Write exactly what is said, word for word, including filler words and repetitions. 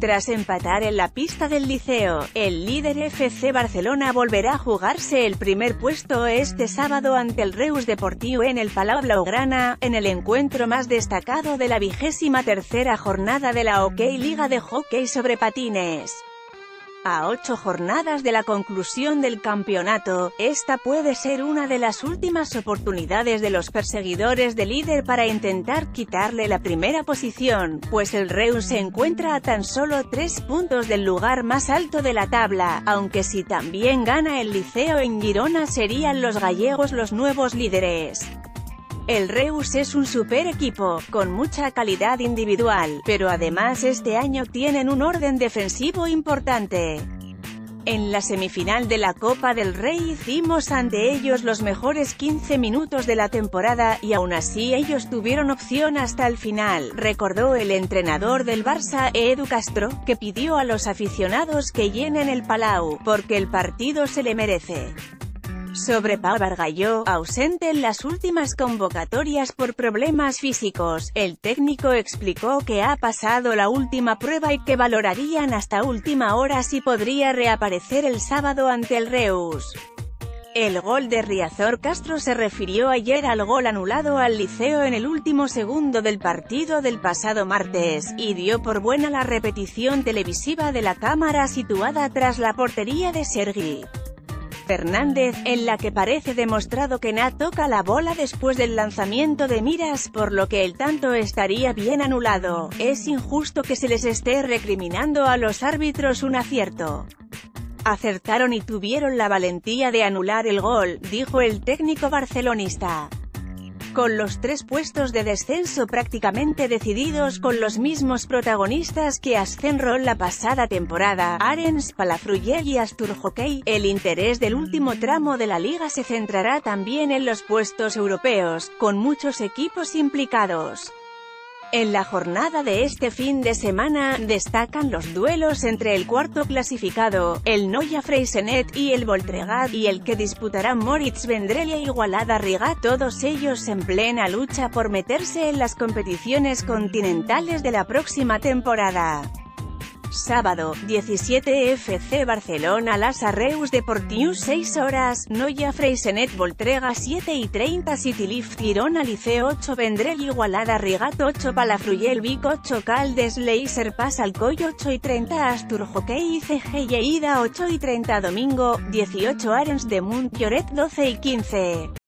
Tras empatar en la pista del Liceo, el líder F C Barcelona volverá a jugarse el primer puesto este sábado ante el Reus Deportiu en el Palau Blaugrana, en el encuentro más destacado de la vigésima tercera jornada de la Hockey Liga de Hockey sobre Patines. A ocho jornadas de la conclusión del campeonato, esta puede ser una de las últimas oportunidades de los perseguidores del líder para intentar quitarle la primera posición, pues el Reus se encuentra a tan solo tres puntos del lugar más alto de la tabla, aunque si también gana el Liceo en Girona serían los gallegos los nuevos líderes. El Reus es un super equipo, con mucha calidad individual, pero además este año tienen un orden defensivo importante. En la semifinal de la Copa del Rey hicimos ante ellos los mejores quince minutos de la temporada, y aún así ellos tuvieron opción hasta el final, recordó el entrenador del Barça, Edu Castro, que pidió a los aficionados que llenen el Palau, porque el partido se le merece. Sobre Pau Bargalló, ausente en las últimas convocatorias por problemas físicos, el técnico explicó que ha pasado la última prueba y que valorarían hasta última hora si podría reaparecer el sábado ante el Reus. El gol de Riazor Castro se refirió ayer al gol anulado al Liceo en el último segundo del partido del pasado martes, y dio por buena la repetición televisiva de la cámara situada tras la portería de Sergi Fernández, en la que parece demostrado que Na toca la bola después del lanzamiento de miras, por lo que el tanto estaría bien anulado. Es injusto que se les esté recriminando a los árbitros un acierto. Acertaron y tuvieron la valentía de anular el gol, dijo el técnico barcelonista. Con los tres puestos de descenso prácticamente decididos con los mismos protagonistas que Ascenrol la pasada temporada, Arenys, Palafrugell y Asturhockey, el interés del último tramo de la liga se centrará también en los puestos europeos, con muchos equipos implicados. En la jornada de este fin de semana, destacan los duelos entre el cuarto clasificado, el Noia Freixenet, y el Voltregà, y el que disputarán Moritz Vendrell e Igualada Riga, todos ellos en plena lucha por meterse en las competiciones continentales de la próxima temporada. Sábado, diecisiete F C Barcelona Lassa Reus Deportiu seis horas, Noia Freixenet Voltregà siete y treinta City Lift Girona Liceo ocho Vendrell Igualada Rigat ocho Palafrugell Vic ocho Caldes Laser Pass Alcoy ocho y treinta Asturhockey I C G Lleida ocho y treinta Domingo, dieciocho Arenys de Munt Lloret doce y quince.